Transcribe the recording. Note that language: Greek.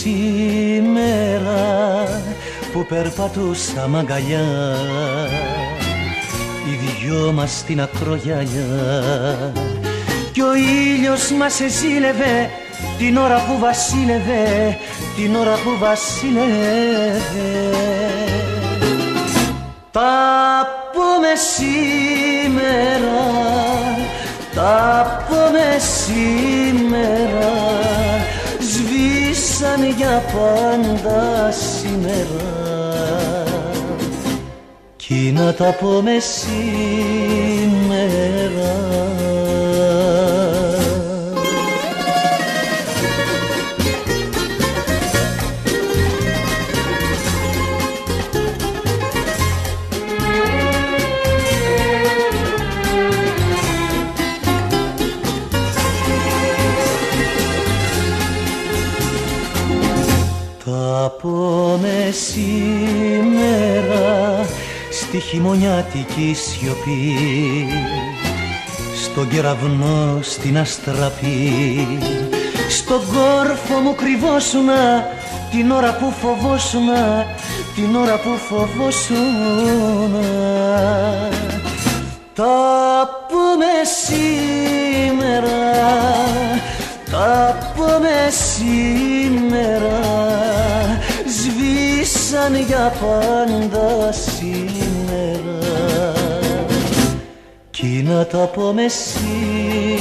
σήμερα που περπατούσαμε αγκαλιά, οι δυο μας στην ακρογιαλιά, κι ο ήλιος μας εζήλευε την ώρα που βασίλευε, την ώρα που βασίλευε. Τα πούμε σήμερα, τα πούμε σήμερα, σβήσαν για πάντα σήμερα, κι να τα πούμε σήμερα. Θα πούμε σήμερα στη χειμωνιάτικη σιωπή, στον κεραυνό στην αστραπή, στον κόρφο μου κρυβόσουνα την ώρα που φοβόσουνα, την ώρα που φοβόσουνα. Τα πούμε σήμερα, τα πούμε σήμερα, σβήσαν για πάντα σήμερα, κι να τα πούμε σήμερα.